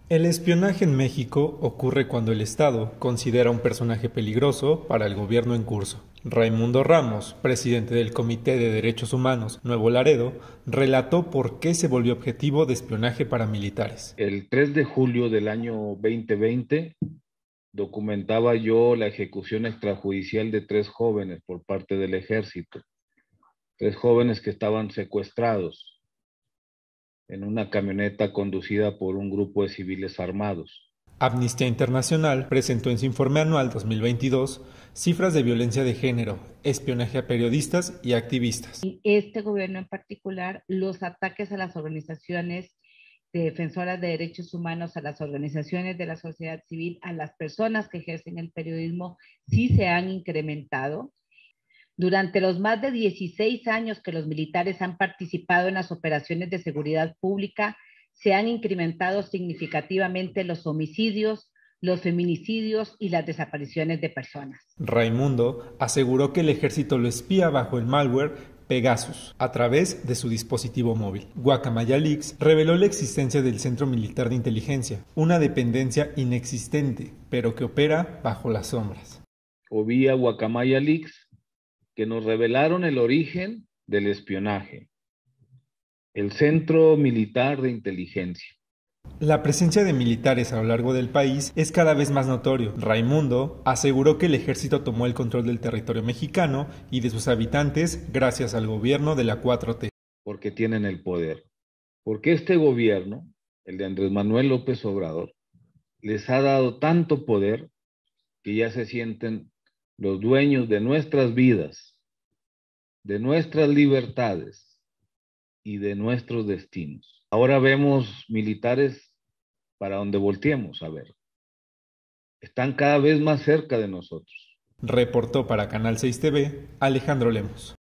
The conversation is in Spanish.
El espionaje en México ocurre cuando el Estado considera un personaje peligroso para el gobierno en curso. Raimundo Ramos, presidente del Comité de Derechos Humanos Nuevo Laredo, relató por qué se volvió objetivo de espionaje para militares. El 3 de julio del año 2020 documentaba yo la ejecución extrajudicial de tres jóvenes por parte del ejército, tres jóvenes que estaban secuestrados en una camioneta conducida por un grupo de civiles armados. Amnistía Internacional presentó en su informe anual 2022 cifras de violencia de género, espionaje a periodistas y activistas. Este gobierno en particular, los ataques a las organizaciones de defensoras de derechos humanos, a las organizaciones de la sociedad civil, a las personas que ejercen el periodismo, sí se han incrementado. Durante los más de 16 años que los militares han participado en las operaciones de seguridad pública, se han incrementado significativamente los homicidios, los feminicidios y las desapariciones de personas. Raimundo aseguró que el ejército lo espía bajo el malware Pegasus, a través de su dispositivo móvil. Guacamaya Leaks reveló la existencia del Centro Militar de Inteligencia, una dependencia inexistente, pero que opera bajo las sombras. O vía Guacamaya Leaks, que nos revelaron el origen del espionaje, el Centro Militar de Inteligencia. La presencia de militares a lo largo del país es cada vez más notorio. Raimundo aseguró que el ejército tomó el control del territorio mexicano y de sus habitantes gracias al gobierno de la 4T. Porque tienen el poder. Porque este gobierno, el de Andrés Manuel López Obrador, les ha dado tanto poder que ya se sienten los dueños de nuestras vidas, de nuestras libertades y de nuestros destinos. Ahora vemos militares para donde volteemos a ver. Están cada vez más cerca de nosotros. Reportó para Canal 6 TV Alejandro Lemos.